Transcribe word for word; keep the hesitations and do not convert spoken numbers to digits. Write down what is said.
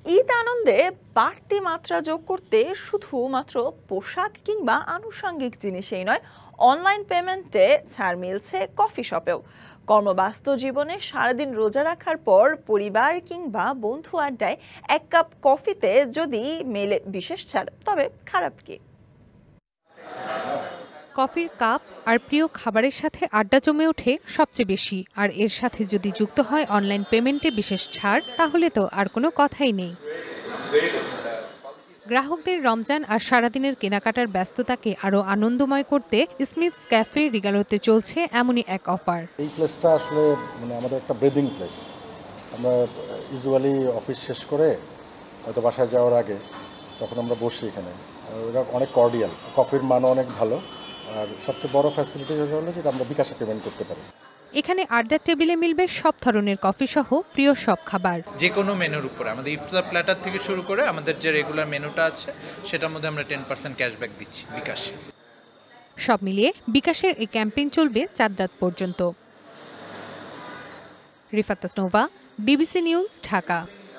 ঈদ আনন্দে বাড়তি মাত্রা যোগ করতে শুধুমাত্র পোশাক কিংবা আনুষঙ্গিক জিনিসেই নয়, অনলাইন পেমেন্টে ছাড় মিলছে কফি শপেও। কর্মব্যস্ত জীবনে সারাদিন রোজা রাখার পর পরিবার কিংবা বন্ধু আড্ডায় এক কাপ কফিতে যদি মেলে বিশেষ ছাড়, তবে খারাপ কি? কফির কাপ আর প্রিয় খাবারের সাথে আড্ডা জমে ওঠে সবচেয়ে বেশি। আর এর সাথে যদি যুক্ত হয় অনলাইন পেমেন্টে বিশেষ ছাড়, তাহলে তো আর কোনো কথাই নেই। গ্রাহকদের রমজান আর সারাদিনের কেনাকাটার ব্যস্ততাকে আরো আনন্দময় করতে স্মিথস ক্যাফে রিগালোতে চলছে এমনই এক অফার। এই প্লেসটা আসলে মানে আমাদের একটা ব্রিদিং প্লেস। আমরা ইউজুয়ালি অফিস শেষ করে হয়তো বাসায় যাওয়ার আগে তখন আমরা বসি এখানে। এটা অনেক কর্ডিয়াল, কফির মানও অনেক ভালো। আর সবচেয়ে বড় ফ্যাসিলিটি হলো যেটা আমরা বিকাশে পেমেন্ট করতে পারি। এখানে আড্ডার টেবিলে মিলবে সব ধরনের কফি সহ প্রিয় সব খাবার। যে কোনো মেনুর উপরে আমাদের ইফতার প্ল্যাটার থেকে শুরু করে আমাদের যে রেগুলার মেনুটা আছে সেটার মধ্যে আমরা টেন পার্সেন্ট ক্যাশব্যাক দিচ্ছি বিকাশে। সব মিলিয়ে বিকাশের এই ক্যাম্পেইন চলবে চার রাত পর্যন্ত। Rifat Tasnova, DBC news, Dhaka.